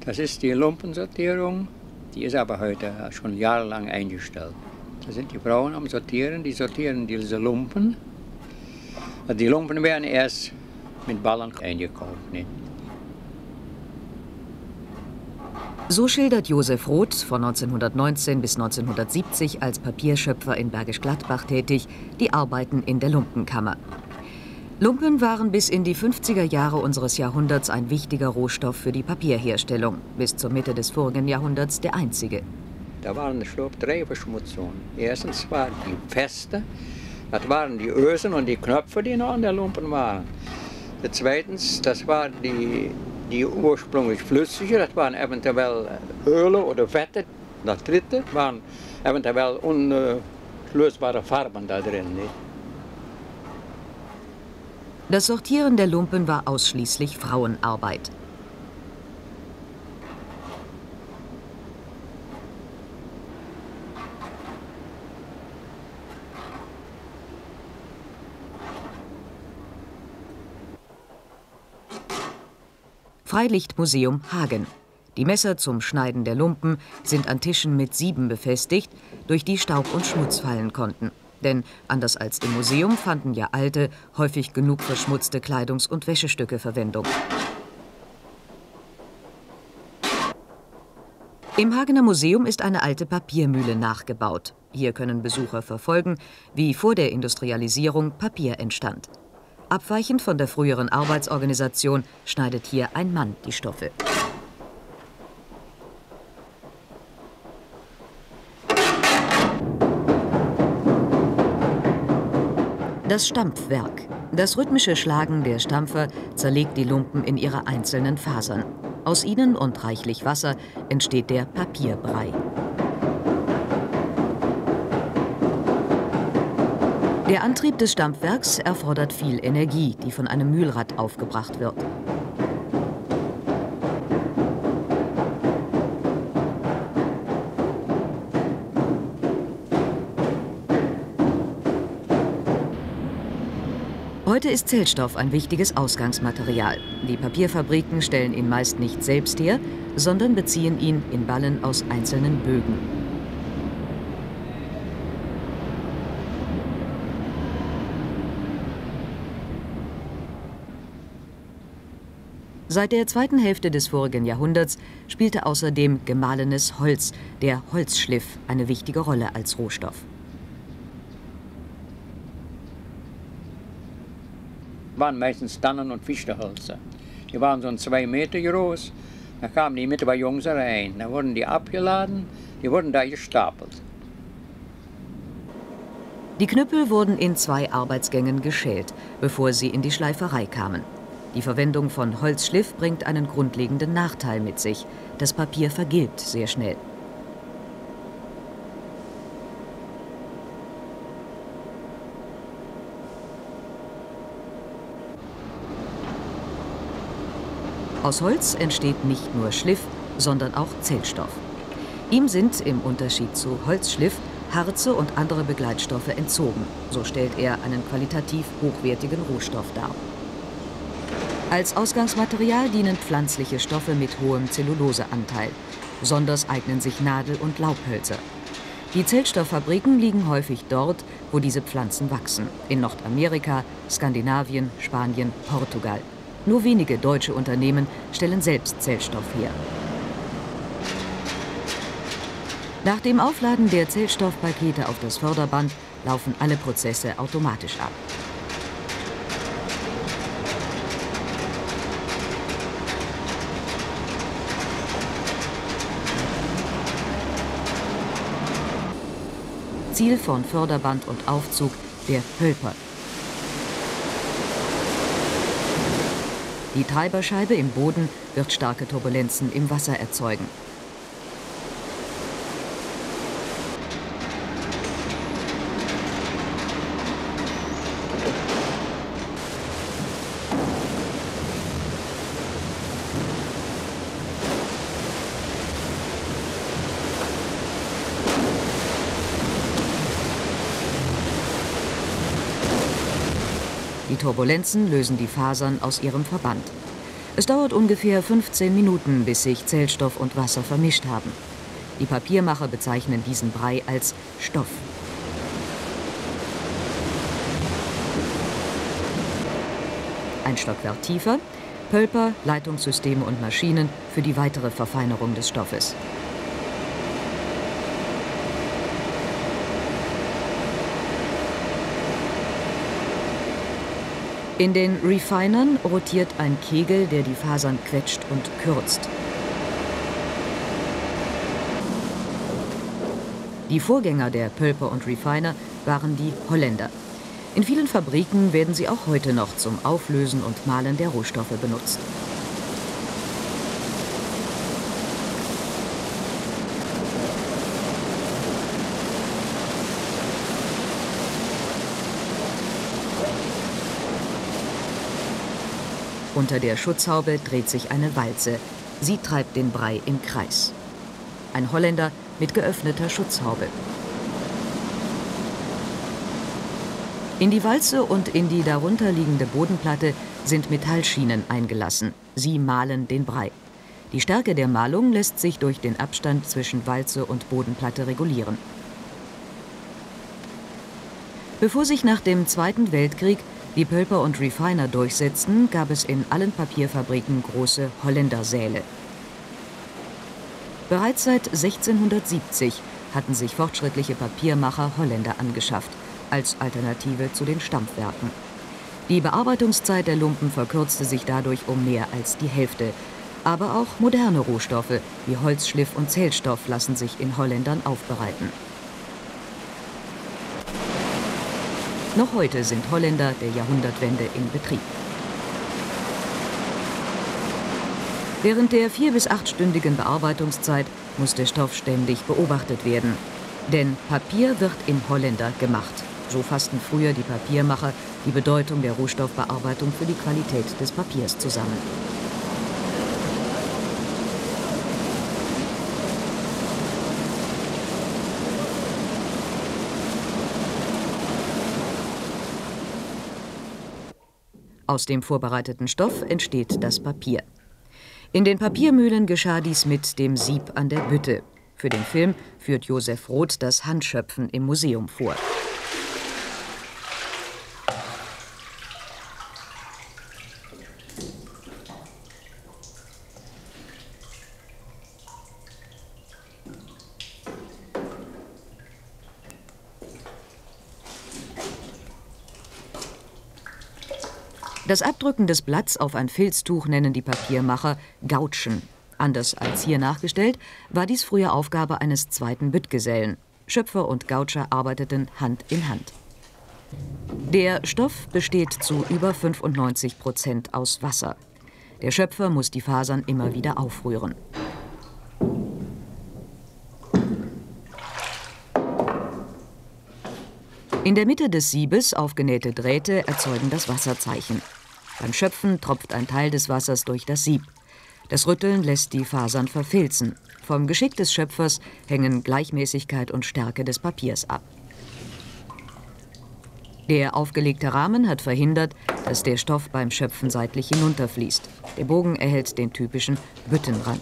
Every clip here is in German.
Das ist die Lumpensortierung, die ist aber heute schon jahrelang eingestellt. Da sind die Frauen am Sortieren, die sortieren diese Lumpen. Die Lumpen werden erst mit Ballen eingekauft. Nicht? So schildert Josef Roth, von 1919 bis 1970 als Papierschöpfer in Bergisch Gladbach tätig, die Arbeiten in der Lumpenkammer. Lumpen waren bis in die 50er Jahre unseres Jahrhunderts ein wichtiger Rohstoff für die Papierherstellung, bis zur Mitte des vorigen Jahrhunderts der einzige. Da waren drei Verschmutzungen. Erstens waren die Feste, das waren die Ösen und die Knöpfe, die noch an der Lumpen waren. Zweitens, das waren die ursprünglich flüssige, das waren eventuell Öle oder Fette. Das dritte waren eventuell unlösbare Farben da drin. Nicht? Das Sortieren der Lumpen war ausschließlich Frauenarbeit. Freilichtmuseum Hagen. Die Messer zum Schneiden der Lumpen sind an Tischen mit Sieben befestigt, durch die Staub und Schmutz fallen konnten. Denn anders als im Museum fanden ja alte, häufig genug verschmutzte Kleidungs- und Wäschestücke Verwendung. Im Hagener Museum ist eine alte Papiermühle nachgebaut. Hier können Besucher verfolgen, wie vor der Industrialisierung Papier entstand. Abweichend von der früheren Arbeitsorganisation schneidet hier ein Mann die Stoffe. Das Stampfwerk. Das rhythmische Schlagen der Stampfer zerlegt die Lumpen in ihre einzelnen Fasern. Aus ihnen und reichlich Wasser entsteht der Papierbrei. Der Antrieb des Stampfwerks erfordert viel Energie, die von einem Mühlrad aufgebracht wird. Heute ist Zellstoff ein wichtiges Ausgangsmaterial. Die Papierfabriken stellen ihn meist nicht selbst her, sondern beziehen ihn in Ballen aus einzelnen Bögen. Seit der zweiten Hälfte des vorigen Jahrhunderts spielte außerdem gemahlenes Holz, der Holzschliff, eine wichtige Rolle als Rohstoff. Waren meistens Tannen- und Fichtenhölzer. Die waren so 2 Meter groß. Da kamen die mit bei Jungs rein. Da wurden die abgeladen, die wurden da gestapelt. Die Knüppel wurden in 2 Arbeitsgängen geschält, bevor sie in die Schleiferei kamen. Die Verwendung von Holzschliff bringt einen grundlegenden Nachteil mit sich. Das Papier vergilbt sehr schnell. Aus Holz entsteht nicht nur Schliff, sondern auch Zellstoff. Ihm sind im Unterschied zu Holzschliff Harze und andere Begleitstoffe entzogen. So stellt er einen qualitativ hochwertigen Rohstoff dar. Als Ausgangsmaterial dienen pflanzliche Stoffe mit hohem Zelluloseanteil. Besonders eignen sich Nadel- und Laubhölzer. Die Zellstofffabriken liegen häufig dort, wo diese Pflanzen wachsen. In Nordamerika, Skandinavien, Spanien, Portugal. Nur wenige deutsche Unternehmen stellen selbst Zellstoff her. Nach dem Aufladen der Zellstoffpakete auf das Förderband laufen alle Prozesse automatisch ab. Ziel von Förderband und Aufzug der Hölper. Die Treiberscheibe im Boden wird starke Turbulenzen im Wasser erzeugen. Die Turbulenzen lösen die Fasern aus ihrem Verband. Es dauert ungefähr 15 Minuten, bis sich Zellstoff und Wasser vermischt haben. Die Papiermacher bezeichnen diesen Brei als Stoff. Ein Stockwerk tiefer, Pölper, Leitungssysteme und Maschinen für die weitere Verfeinerung des Stoffes. In den Refinern rotiert ein Kegel, der die Fasern quetscht und kürzt. Die Vorgänger der Pölper und Refiner waren die Holländer. In vielen Fabriken werden sie auch heute noch zum Auflösen und Mahlen der Rohstoffe benutzt. Unter der Schutzhaube dreht sich eine Walze. Sie treibt den Brei im Kreis. Ein Holländer mit geöffneter Schutzhaube. In die Walze und in die darunter liegende Bodenplatte sind Metallschienen eingelassen. Sie mahlen den Brei. Die Stärke der Mahlung lässt sich durch den Abstand zwischen Walze und Bodenplatte regulieren. Bevor sich nach dem Zweiten Weltkrieg die Pölper und Refiner durchsetzten, gab es in allen Papierfabriken große Holländersäle. Bereits seit 1670 hatten sich fortschrittliche Papiermacher Holländer angeschafft, als Alternative zu den Stampfwerken. Die Bearbeitungszeit der Lumpen verkürzte sich dadurch um mehr als die Hälfte. Aber auch moderne Rohstoffe wie Holzschliff und Zellstoff lassen sich in Holländern aufbereiten. Noch heute sind Holländer der Jahrhundertwende in Betrieb. Während der 4- bis 8-stündigen Bearbeitungszeit muss der Stoff ständig beobachtet werden. Denn Papier wird in Holländer gemacht. So fassten früher die Papiermacher die Bedeutung der Rohstoffbearbeitung für die Qualität des Papiers zusammen. Aus dem vorbereiteten Stoff entsteht das Papier. In den Papiermühlen geschah dies mit dem Sieb an der Bütte. Für den Film führt Josef Roth das Handschöpfen im Museum vor. Das Abdrücken des Blatts auf ein Filztuch nennen die Papiermacher Gautschen. Anders als hier nachgestellt, war dies früher Aufgabe eines zweiten Büttgesellen. Schöpfer und Gautscher arbeiteten Hand in Hand. Der Stoff besteht zu über 95% aus Wasser. Der Schöpfer muss die Fasern immer wieder aufrühren. In der Mitte des Siebes aufgenähte Drähte erzeugen das Wasserzeichen. Beim Schöpfen tropft ein Teil des Wassers durch das Sieb. Das Rütteln lässt die Fasern verfilzen. Vom Geschick des Schöpfers hängen Gleichmäßigkeit und Stärke des Papiers ab. Der aufgelegte Rahmen hat verhindert, dass der Stoff beim Schöpfen seitlich hinunterfließt. Der Bogen erhält den typischen Büttenrand.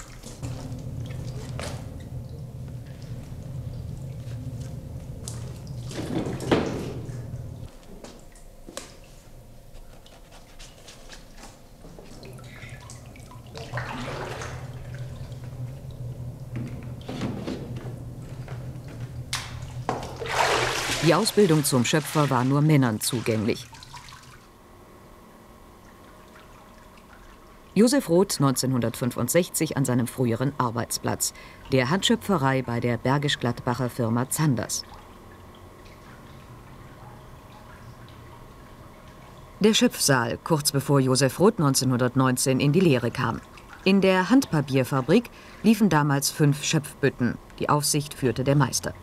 Die Ausbildung zum Schöpfer war nur Männern zugänglich. Josef Roth 1965 an seinem früheren Arbeitsplatz, der Handschöpferei bei der Bergisch-Gladbacher Firma Zanders. Der Schöpfsaal, kurz bevor Josef Roth 1919 in die Lehre kam. In der Handpapierfabrik liefen damals 5 Schöpfbütten. Die Aufsicht führte der Meister.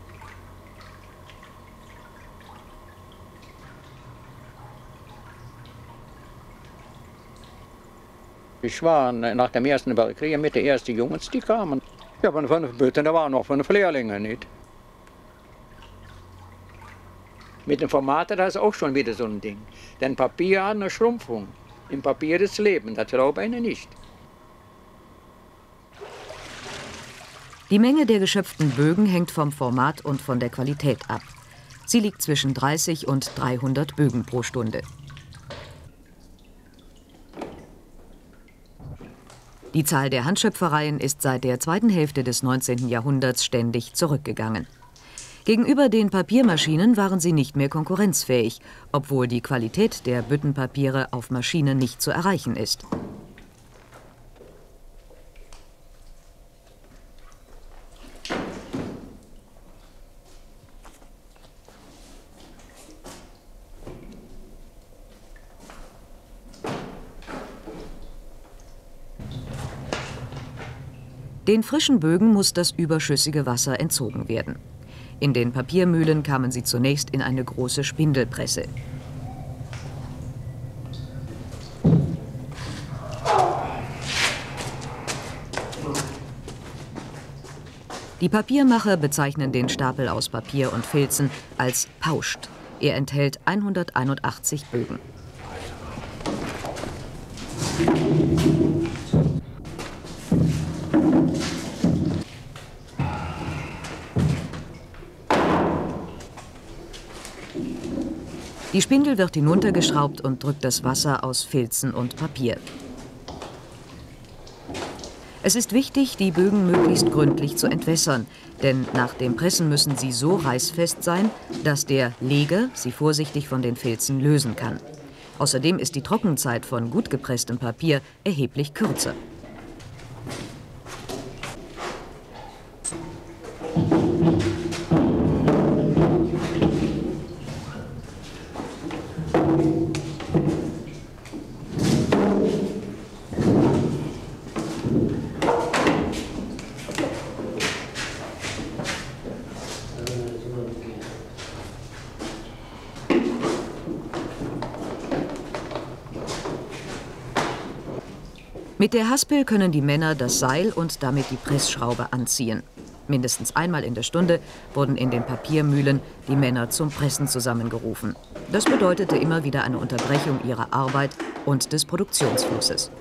Ich war nach dem Ersten Weltkrieg mit den ersten Jungs, die kamen. Ja, von 5 Bütten, da waren noch 5 Lehrlinge nicht. Mit dem Formater, das ist auch schon wieder so ein Ding. Denn Papier hat eine Schrumpfung. Im Papier ist Leben, das glaube ich nicht. Die Menge der geschöpften Bögen hängt vom Format und von der Qualität ab. Sie liegt zwischen 30 und 300 Bögen pro Stunde. Die Zahl der Handschöpfereien ist seit der zweiten Hälfte des 19. Jahrhunderts ständig zurückgegangen. Gegenüber den Papiermaschinen waren sie nicht mehr konkurrenzfähig, obwohl die Qualität der Büttenpapiere auf Maschinen nicht zu erreichen ist. Den frischen Bögen muss das überschüssige Wasser entzogen werden. In den Papiermühlen kamen sie zunächst in eine große Spindelpresse. Die Papiermacher bezeichnen den Stapel aus Papier und Filzen als Pauscht. Er enthält 181 Bögen. Die Spindel wird hinuntergeschraubt und drückt das Wasser aus Filzen und Papier. Es ist wichtig, die Bögen möglichst gründlich zu entwässern, denn nach dem Pressen müssen sie so reißfest sein, dass der Leger sie vorsichtig von den Filzen lösen kann. Außerdem ist die Trockenzeit von gut gepresstem Papier erheblich kürzer. Mit der Haspel können die Männer das Seil und damit die Pressschraube anziehen. Mindestens einmal in der Stunde wurden in den Papiermühlen die Männer zum Pressen zusammengerufen. Das bedeutete immer wieder eine Unterbrechung ihrer Arbeit und des Produktionsflusses.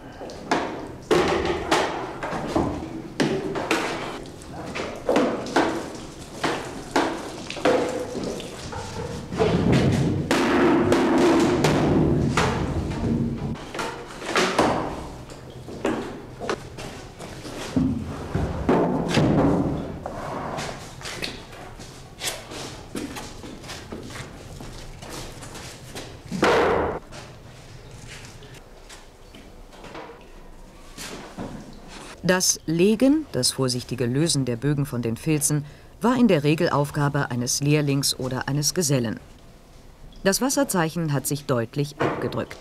Das Legen, das vorsichtige Lösen der Bögen von den Filzen, war in der Regel Aufgabe eines Lehrlings oder eines Gesellen. Das Wasserzeichen hat sich deutlich abgedrückt.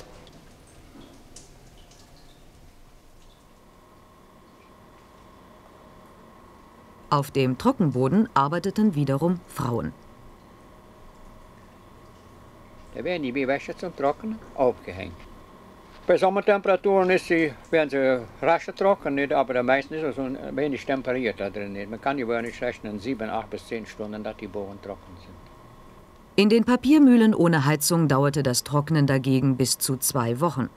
Auf dem Trockenboden arbeiteten wiederum Frauen. Da werden die Wäsche zum Trocknen aufgehängt. Bei Sommertemperaturen werden sie rasch trocken, nicht, aber meistens ist es so wenig temperiert da drin. Man kann über nicht rechnen, 7, 8 bis 10 Stunden, dass die Bogen trocken sind. In den Papiermühlen ohne Heizung dauerte das Trocknen dagegen bis zu 2 Wochen.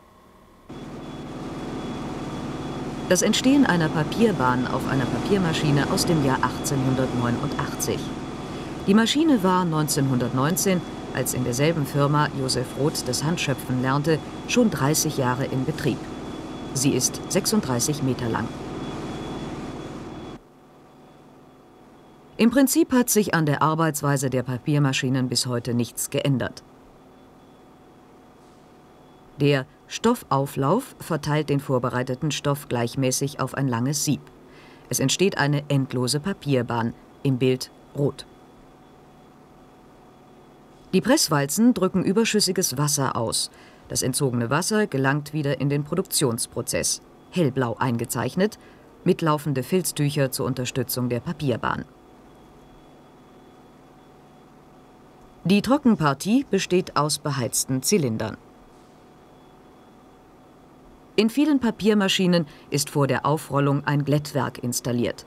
Das Entstehen einer Papierbahn auf einer Papiermaschine aus dem Jahr 1889. Die Maschine war 1919, als in derselben Firma Josef Roth das Handschöpfen lernte, schon 30 Jahre in Betrieb. Sie ist 36 Meter lang. Im Prinzip hat sich an der Arbeitsweise der Papiermaschinen bis heute nichts geändert. Der Stoffauflauf verteilt den vorbereiteten Stoff gleichmäßig auf ein langes Sieb. Es entsteht eine endlose Papierbahn, im Bild rot. Die Presswalzen drücken überschüssiges Wasser aus. Das entzogene Wasser gelangt wieder in den Produktionsprozess, hellblau eingezeichnet, mitlaufende Filztücher zur Unterstützung der Papierbahn. Die Trockenpartie besteht aus beheizten Zylindern. In vielen Papiermaschinen ist vor der Aufrollung ein Glättwerk installiert.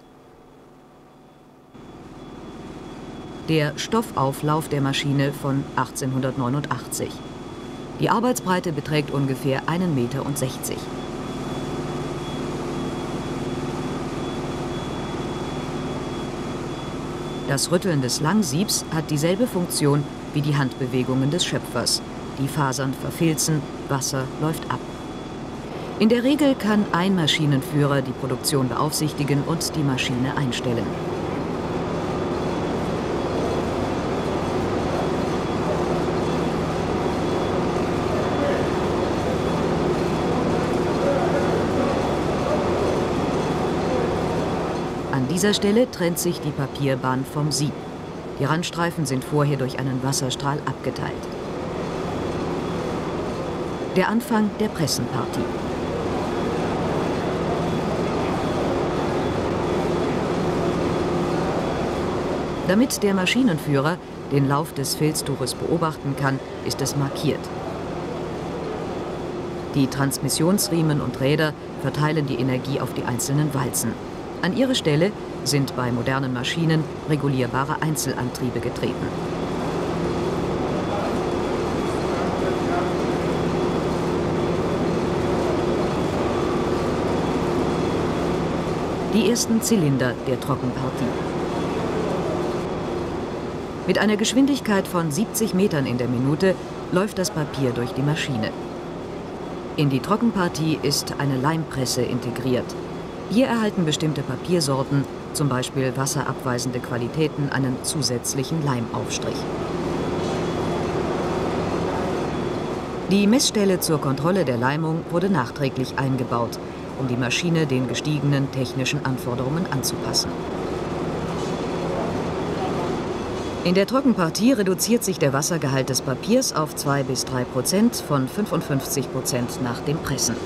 Der Stoffauflauf der Maschine von 1889. Die Arbeitsbreite beträgt ungefähr 1,60 Meter. Das Rütteln des Langsiebs hat dieselbe Funktion wie die Handbewegungen des Schöpfers. Die Fasern verfilzen, Wasser läuft ab. In der Regel kann ein Maschinenführer die Produktion beaufsichtigen und die Maschine einstellen. An dieser Stelle trennt sich die Papierbahn vom Sieb. Die Randstreifen sind vorher durch einen Wasserstrahl abgeteilt. Der Anfang der Pressenpartie. Damit der Maschinenführer den Lauf des Filztuches beobachten kann, ist es markiert. Die Transmissionsriemen und Räder verteilen die Energie auf die einzelnen Walzen. An ihre Stelle sind bei modernen Maschinen regulierbare Einzelantriebe getreten. Die ersten Zylinder der Trockenpartie. Mit einer Geschwindigkeit von 70 Metern in der Minute läuft das Papier durch die Maschine. In die Trockenpartie ist eine Leimpresse integriert. Hier erhalten bestimmte Papiersorten, zum Beispiel wasserabweisende Qualitäten, einen zusätzlichen Leimaufstrich. Die Messstelle zur Kontrolle der Leimung wurde nachträglich eingebaut, um die Maschine den gestiegenen technischen Anforderungen anzupassen. In der Trockenpartie reduziert sich der Wassergehalt des Papiers auf 2 bis 3% von 55% nach dem Pressen.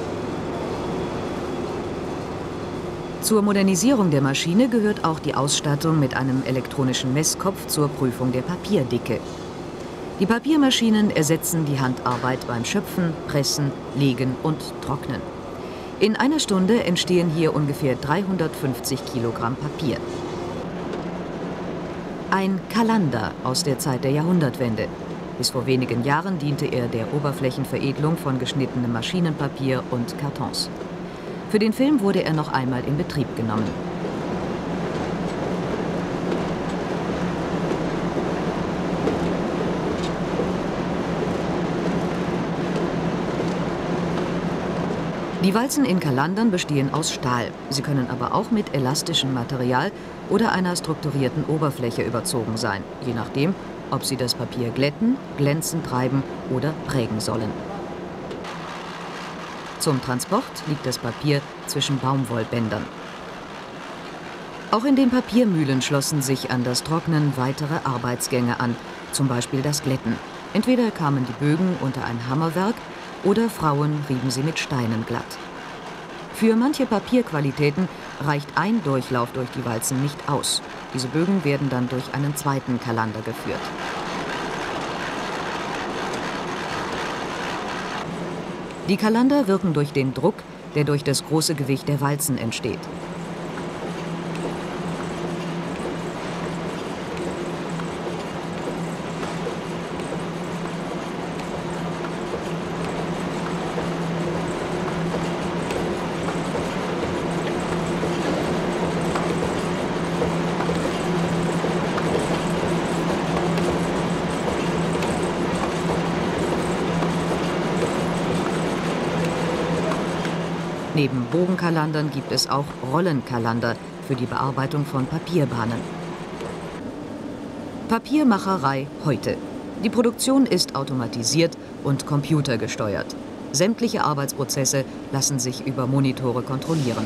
Zur Modernisierung der Maschine gehört auch die Ausstattung mit einem elektronischen Messkopf zur Prüfung der Papierdicke. Die Papiermaschinen ersetzen die Handarbeit beim Schöpfen, Pressen, Legen und Trocknen. In einer Stunde entstehen hier ungefähr 350 Kilogramm Papier. Ein Kalander aus der Zeit der Jahrhundertwende. Bis vor wenigen Jahren diente er der Oberflächenveredelung von geschnittenem Maschinenpapier und Kartons. Für den Film wurde er noch einmal in Betrieb genommen. Die Walzen in Kalandern bestehen aus Stahl. Sie können aber auch mit elastischem Material oder einer strukturierten Oberfläche überzogen sein, je nachdem, ob sie das Papier glätten, glänzend reiben oder prägen sollen. Zum Transport liegt das Papier zwischen Baumwollbändern. Auch in den Papiermühlen schlossen sich an das Trocknen weitere Arbeitsgänge an, zum Beispiel das Glätten. Entweder kamen die Bögen unter ein Hammerwerk oder Frauen rieben sie mit Steinen glatt. Für manche Papierqualitäten reicht ein Durchlauf durch die Walzen nicht aus. Diese Bögen werden dann durch einen zweiten Kalander geführt. Die Kalander wirken durch den Druck, der durch das große Gewicht der Walzen entsteht. Neben Bogenkalandern gibt es auch Rollenkalander für die Bearbeitung von Papierbahnen. Papiermacherei heute. Die Produktion ist automatisiert und computergesteuert. Sämtliche Arbeitsprozesse lassen sich über Monitore kontrollieren.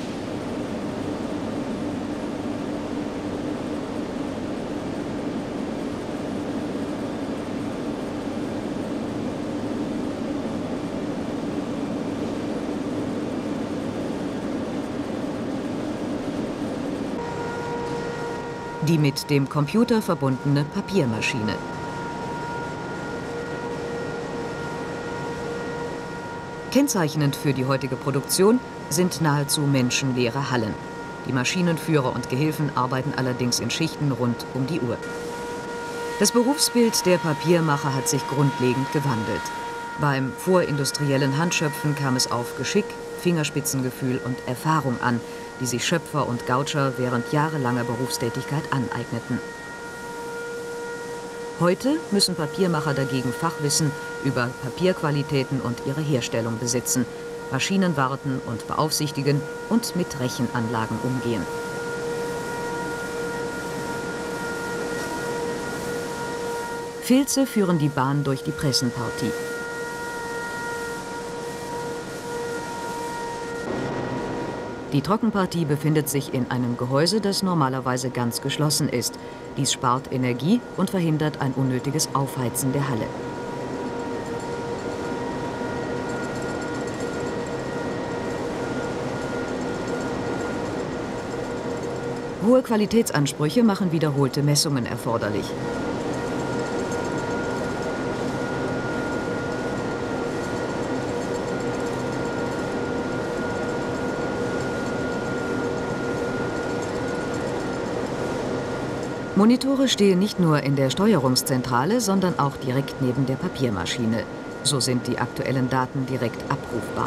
Die mit dem Computer verbundene Papiermaschine. Kennzeichnend für die heutige Produktion sind nahezu menschenleere Hallen. Die Maschinenführer und Gehilfen arbeiten allerdings in Schichten rund um die Uhr. Das Berufsbild der Papiermacher hat sich grundlegend gewandelt. Beim vorindustriellen Handschöpfen kam es auf Geschick, Fingerspitzengefühl und Erfahrung an, die sich Schöpfer und Gautscher während jahrelanger Berufstätigkeit aneigneten. Heute müssen Papiermacher dagegen Fachwissen über Papierqualitäten und ihre Herstellung besitzen, Maschinen warten und beaufsichtigen und mit Rechenanlagen umgehen. Filze führen die Bahn durch die Pressenpartie. Die Trockenpartie befindet sich in einem Gehäuse, das normalerweise ganz geschlossen ist. Dies spart Energie und verhindert ein unnötiges Aufheizen der Halle. Hohe Qualitätsansprüche machen wiederholte Messungen erforderlich. Monitore stehen nicht nur in der Steuerungszentrale, sondern auch direkt neben der Papiermaschine. So sind die aktuellen Daten direkt abrufbar.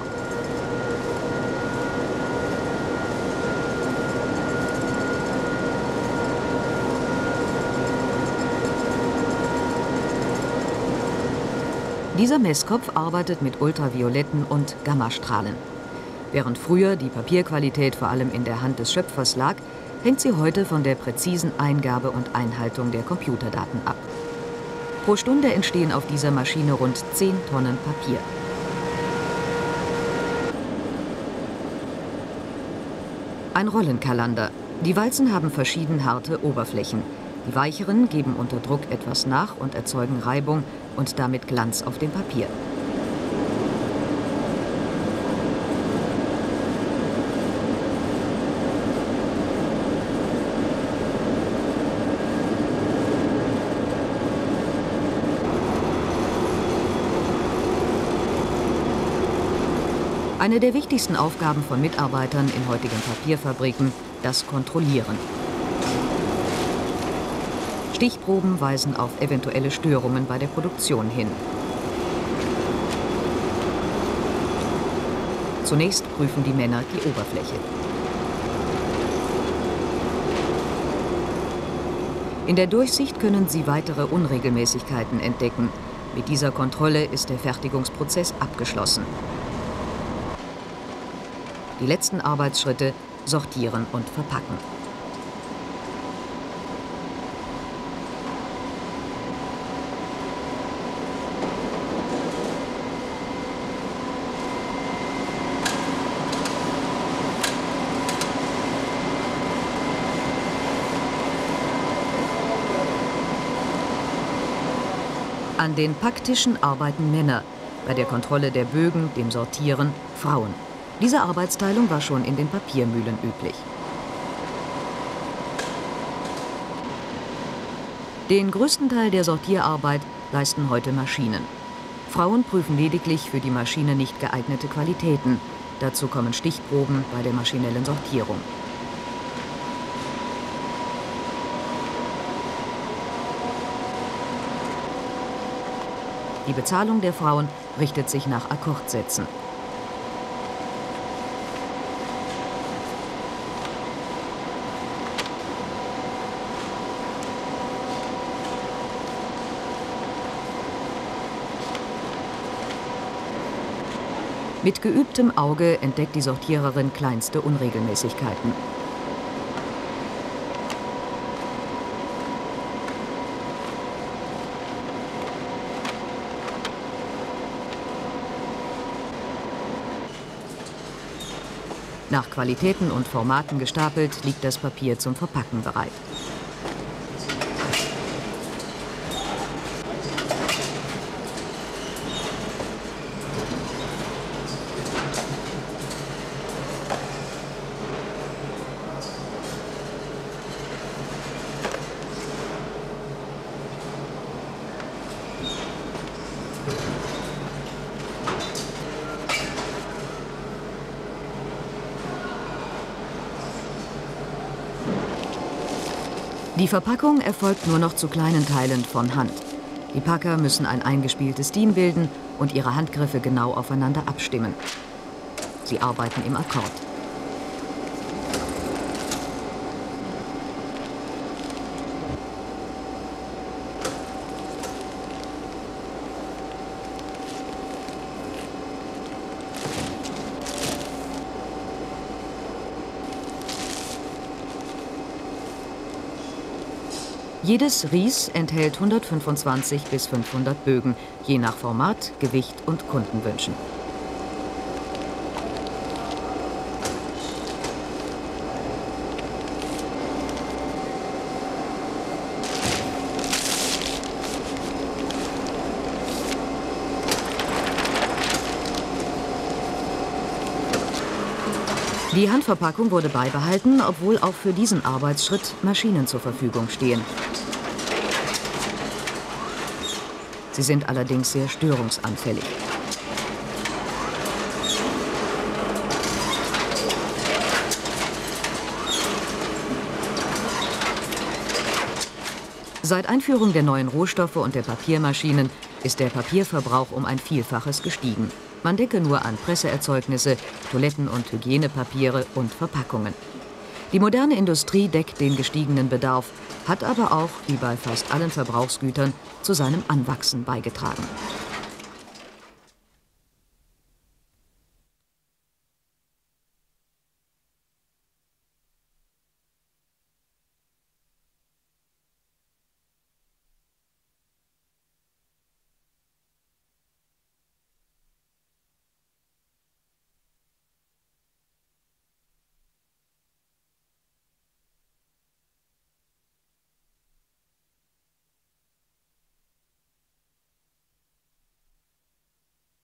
Dieser Messkopf arbeitet mit ultravioletten und Gammastrahlen. Während früher die Papierqualität vor allem in der Hand des Schöpfers lag, hängt sie heute von der präzisen Eingabe und Einhaltung der Computerdaten ab. Pro Stunde entstehen auf dieser Maschine rund 10 Tonnen Papier. Ein Rollenkalander. Die Walzen haben verschieden harte Oberflächen. Die weicheren geben unter Druck etwas nach und erzeugen Reibung und damit Glanz auf dem Papier. Eine der wichtigsten Aufgaben von Mitarbeitern in heutigen Papierfabriken, das Kontrollieren. Stichproben weisen auf eventuelle Störungen bei der Produktion hin. Zunächst prüfen die Männer die Oberfläche. In der Durchsicht können sie weitere Unregelmäßigkeiten entdecken. Mit dieser Kontrolle ist der Fertigungsprozess abgeschlossen. Die letzten Arbeitsschritte: sortieren und verpacken. An den Packtischen arbeiten Männer, bei der Kontrolle der Bögen, dem Sortieren Frauen. Diese Arbeitsteilung war schon in den Papiermühlen üblich. Den größten Teil der Sortierarbeit leisten heute Maschinen. Frauen prüfen lediglich für die Maschine nicht geeignete Qualitäten. Dazu kommen Stichproben bei der maschinellen Sortierung. Die Bezahlung der Frauen richtet sich nach Akkordsätzen. Mit geübtem Auge entdeckt die Sortiererin kleinste Unregelmäßigkeiten. Nach Qualitäten und Formaten gestapelt liegt das Papier zum Verpacken bereit. Die Verpackung erfolgt nur noch zu kleinen Teilen von Hand. Die Packer müssen ein eingespieltes Team bilden und ihre Handgriffe genau aufeinander abstimmen. Sie arbeiten im Akkord. Jedes Ries enthält 125 bis 500 Bögen, je nach Format, Gewicht und Kundenwünschen. Die Handverpackung wurde beibehalten, obwohl auch für diesen Arbeitsschritt Maschinen zur Verfügung stehen. Sie sind allerdings sehr störungsanfällig. Seit Einführung der neuen Rohstoffe und der Papiermaschinen ist der Papierverbrauch um ein Vielfaches gestiegen. Man denke nur an Presseerzeugnisse, Toiletten- und Hygienepapiere und Verpackungen. Die moderne Industrie deckt den gestiegenen Bedarf, hat aber auch, wie bei fast allen Verbrauchsgütern, zu seinem Anwachsen beigetragen.